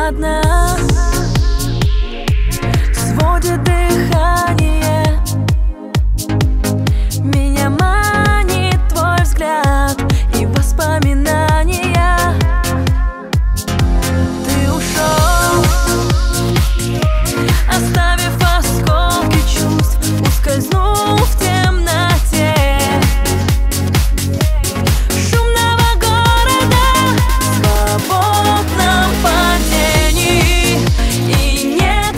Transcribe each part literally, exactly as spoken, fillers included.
одна. Сводит дыхание, меня манит твой взгляд и воспоминания. Ты ушел, оставив осколки чувств, ускользнул в темноте шумного города, в свободном падении. И нет.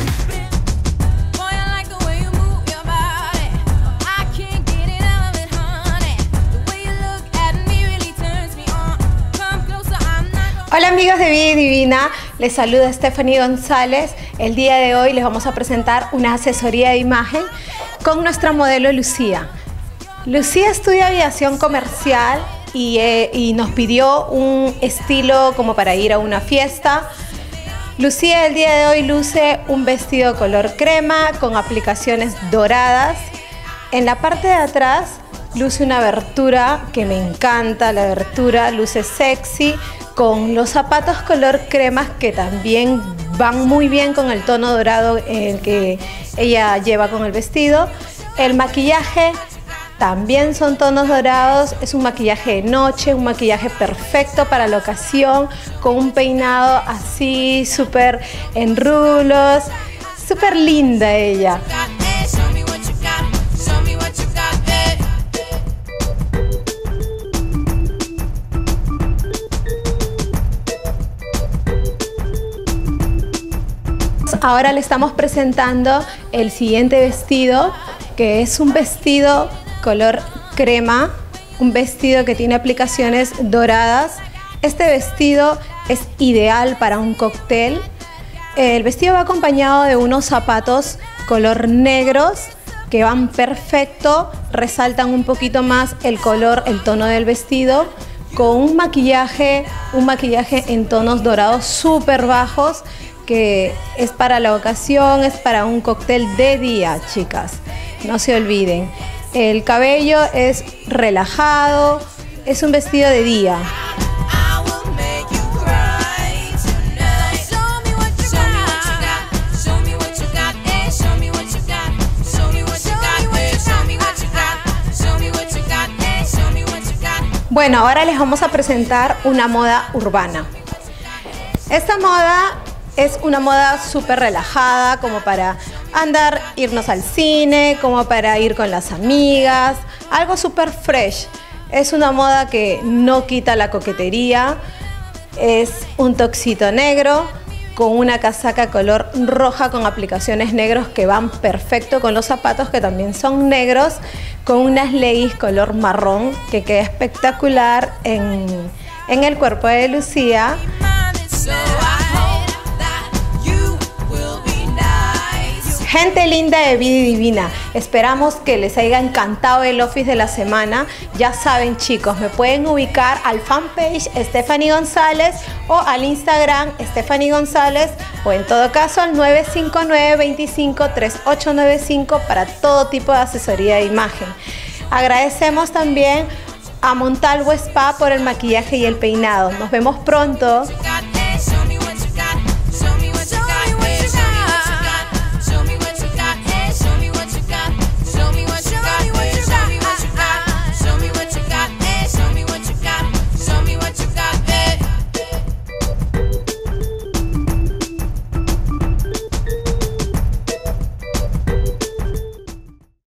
Hola amigos de Vida Divina, les saluda Stephanie González. El día de hoy les vamos a presentar una asesoría de imagen con nuestra modelo Lucía. Lucía estudia aviación comercial y, eh, y nos pidió un estilo como para ir a una fiesta. Lucía el día de hoy luce un vestido color crema con aplicaciones doradas. En la parte de atrás luce una abertura que me encanta, la abertura luce sexy, con los zapatos color crema que también van muy bien con el tono dorado el que ella lleva con el vestido. El maquillaje también son tonos dorados, es un maquillaje de noche, un maquillaje perfecto para la ocasión, con un peinado así súper en rulos, súper linda ella. Ahora le estamos presentando el siguiente vestido, que es un vestido color crema, un vestido que tiene aplicaciones doradas. Este vestido es ideal para un cóctel. El vestido va acompañado de unos zapatos color negros que van perfecto, resaltan un poquito más el color, el tono del vestido, con un maquillaje, un maquillaje en tonos dorados súper bajos, que es para la ocasión, es para un cóctel de día, chicas, no se olviden. El cabello es relajado, es un vestido de día. Bueno, ahora les vamos a presentar una moda urbana. Esta moda es una moda súper relajada, como para andar, irnos al cine, como para ir con las amigas, algo súper fresh. Es una moda que no quita la coquetería, es un toxito negro con una casaca color roja con aplicaciones negros que van perfecto con los zapatos que también son negros, con unas leggings color marrón que queda espectacular en, en el cuerpo de Lucía. Gente linda de Vida Divina, esperamos que les haya encantado el office de la semana. Ya saben, chicos, me pueden ubicar al fanpage Stephanie González o al Instagram Stephanie González, o en todo caso al nueve cinco nueve, dos cinco, tres ocho nueve cinco para todo tipo de asesoría de imagen. Agradecemos también a Montalvo Spa por el maquillaje y el peinado. Nos vemos pronto.